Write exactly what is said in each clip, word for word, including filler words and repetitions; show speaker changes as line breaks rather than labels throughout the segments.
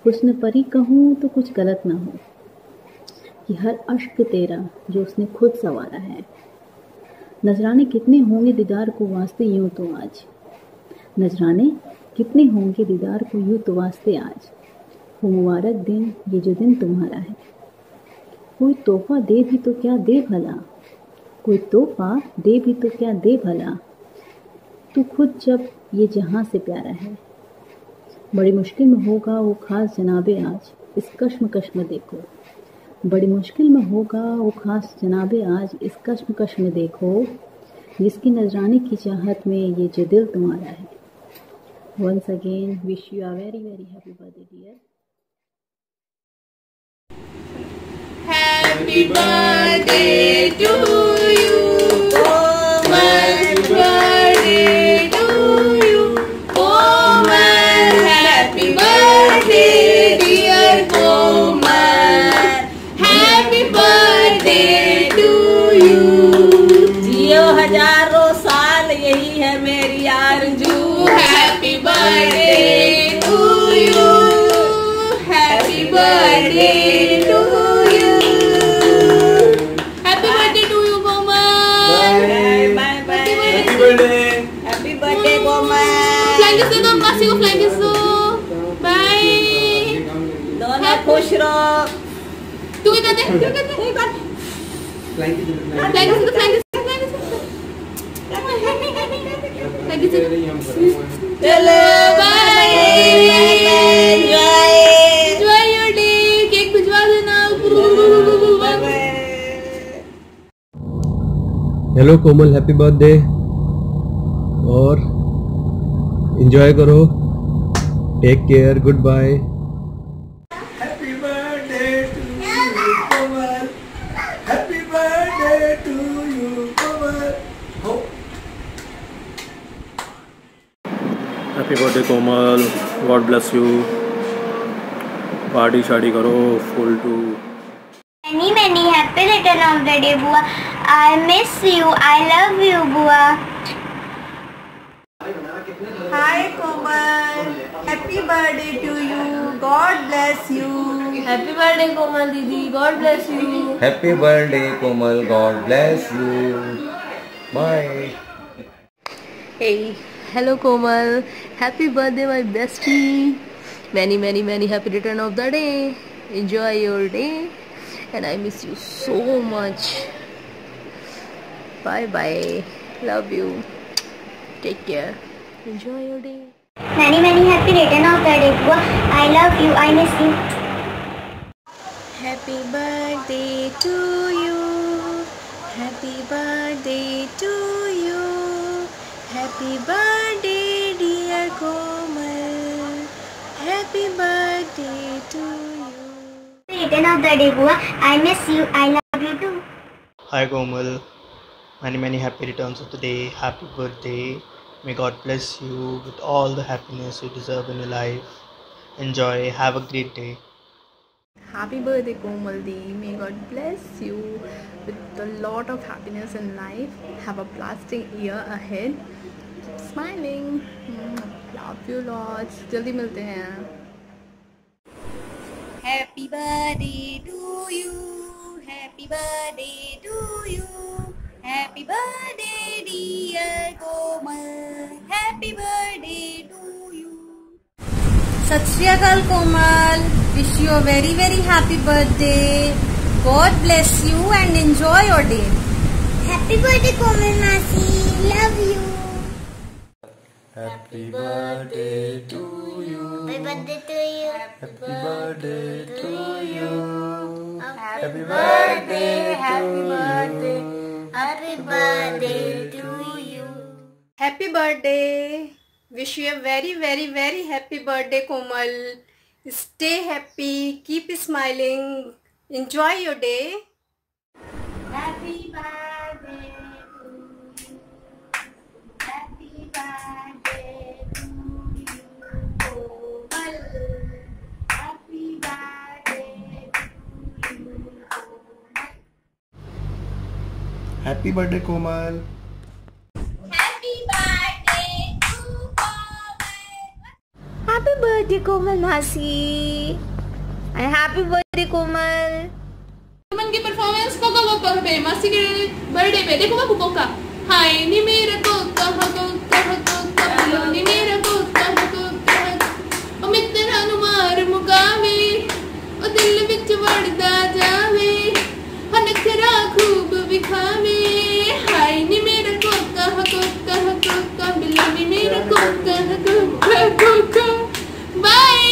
हुस्न परी कहूँ तो कुछ गलत ना हो कि हर अश्क तेरा जो उसने खुद संवारा है। नजराने कितने होंगे दीदार को वास्ते यूं तो आज, नजराने कितने होंगे दीदार को यूं तो वास्ते आज। हो मुबारक दिन ये जो दिन तुम्हारा है। कोई तोहफा दे भी तो क्या दे भला, कोई तोहफा दे भी तो क्या दे भला, तू खुद जब ये जहां से प्यारा है। बड़ी मुश्किल में होगा वो खास जनाबे आज, इस कश्मकश में देखो। बड़ी मुश्किल में होगा वो खास जनाबे आज, इस कश्मकश में देखो। जिसकी नजराने की चाहत में ये जो दिल तुम्हारा है। Once again wish you a very very happy birthday dear.
Happy birthday to you, Komal. Birthday to you, Komal. Happy birthday dear Komal. Happy birthday to you. जियो हजारों साल यही है मेरी आरज़ू। Happy birthday to you. Happy birthday to you. Happy birthday, Komal.
Flying kiss दो, मासी को flying kiss दो. Bye.
दोनों खुश रहो.
तू क्या कहते? तू क्या कहते?
कोई बात.
Flying kiss दो, flying kiss दो, flying kiss दो, flying kiss दो.
चलो bye. Enjoy.
Enjoy your day. Cake भिजवा देना.
हेलो कोमल, हैप्पी बर्थडे और एंजॉय करो। Take care, good bye.
Happy birthday to you Komal, happy birthday to you Komal.
Happy birthday Komal, God bless you. Party शार्टी करो full too.
Many many happy return of the day, Bua. I miss you. I love you, Bua.
Hi Komal. Happy birthday to you. God bless you.
Happy birthday Komal दीदी. God bless you.
Happy birthday Komal, God bless you. Bye.
Hey, hello Komal. Happy birthday my bestie. Many many many happy return of the day. Enjoy your day. And I miss you so much. Bye bye. Love you. Take care. Enjoy your day.
Many many happy return of the day, Bua. I love you. I miss you.
Happy birthday to you. Happy birthday to you. Happy birthday dear Komal. Happy birthday to you.
Return of the day, Bua. I miss you. I love you too.
Hi Komal, many many happy returns of the day. Happy birthday. May God bless you with all the happiness you deserve in your life. Enjoy. Have a great day.
Happy birthday Komal Di. May God bless you with a lot of happiness in life. Have a blasting year ahead. Keep smiling. Love you lots. जल्दी मिलते हैं.
Happy birthday to you. Happy birthday to you. Happy birthday dear Komal. Happy birthday to you. Sat Shri Akal Komal. Wish you a very very happy birthday. God bless you and enjoy your day.
Happy birthday, Komal Masi. Love you.
Happy birthday to you.
Happy birthday to you.
Happy birthday to you.
Happy
birthday,
happy birthday, happy birthday to you.
Happy birthday. Wish you a very very very happy birthday Komal. Stay happy. Keep smiling. Enjoy your day.
Happy birthday to you. Happy birthday to you, Komal. Happy birthday to you, Komal.
Happy birthday Komal.
Happy birthday to Komal.
Happy birthday
birthday Komal मासी and happy birthday कोमल।
मन की performance Coca Coca पे मासी के birthday पे देखो बाबू Coca. हाय नी मेरा कोका कोका कोका बिलो नी मेरा कोका कोका ओ मित्रा नु मार मुकावे ओ दिल विच वड़दा जावे हनखरा खूब विखावे। हाय नी मेरा कोका कोका कोका बिलो नी मेरा कोका कोका कोका बाय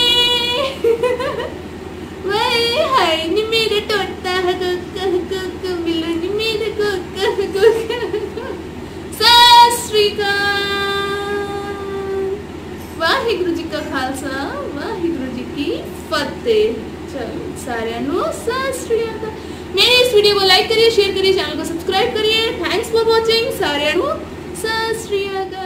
बाय। हाय नी मेरा टोटा कोका कोका बिलो नी मेरा कोका कोका। सत श्री अकाल। वाहिगुरु जी का खालसा वाहिगुरु जी की फतेह। चलो सारे नु सत श्री अकाल। मेरी इस वीडियो को लाइक करिए, शेयर करिए, चैनल को सब्सक्राइब करिए। Thanks for watching. सारे नु सत श्री अकाल।